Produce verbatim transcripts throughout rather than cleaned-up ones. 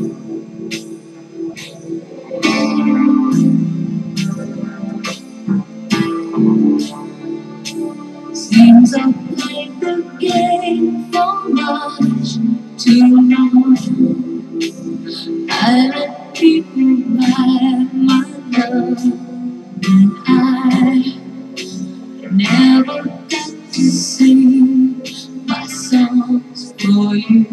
Seems I've played the game for much too long. I let people buy my love, and I never got to sing my songs for you.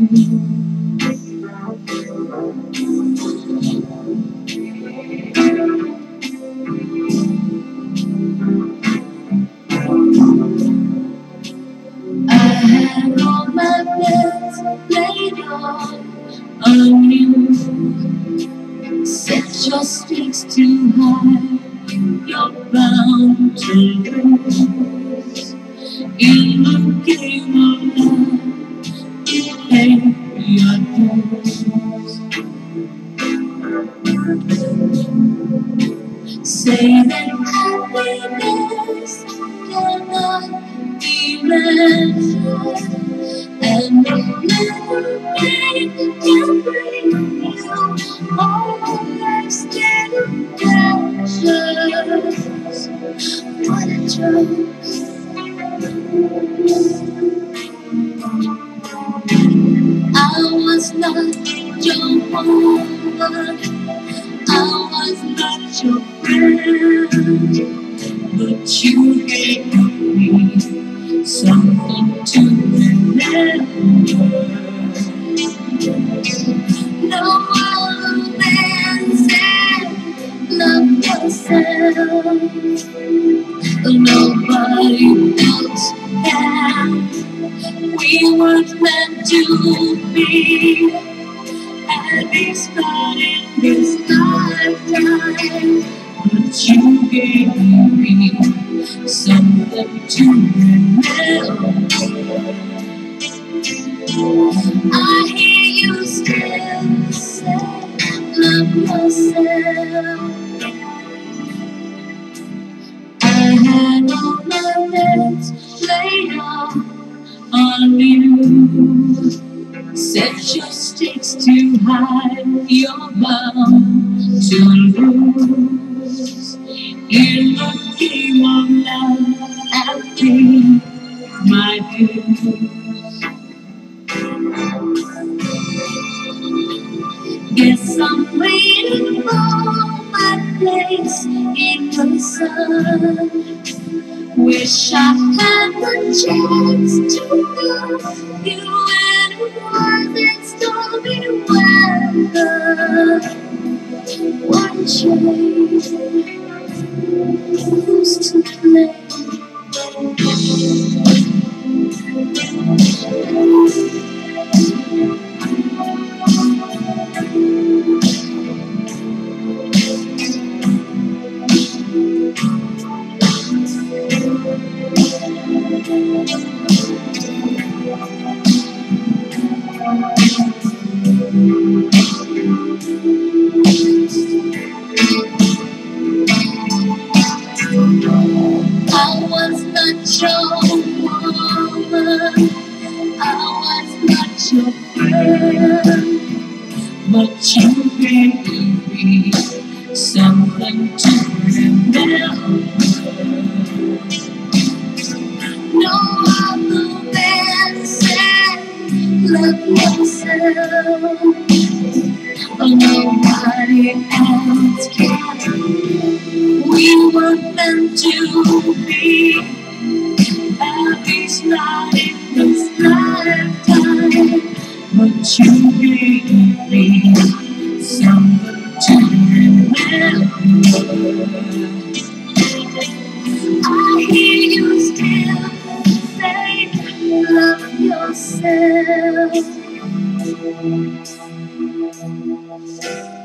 I had all my bets laid on on you. Set your stakes too high, you're bound to lose. In the game of love, you pay your dues. Say that happiness cannot be measured, and no memory can bring you all life's little pleasures. What a joke! I was not your woman, I was not your friend, but you gave me something to remember. No other man said, love yourself. Nobody else can. We weren't meant to be, at least not in this lifetime. But you gave me something to remember. I hear you still say, love yourself. I had all my bets laid out on you. Set your stakes too high, you're bound to lose. In the game of love, I paid my dues. Guess I'm waiting for my place in the sun. Wish I had the chance to love you when it wasn't stormy weather. One change, who's to blame? I was not your woman, I was not your friend, but you gave me something to remember. No other man said, love yourself. Oh, nobody else can. We were meant to be, at least not in this lifetime. But you gave me something to remember. I hear you still say, love yourself.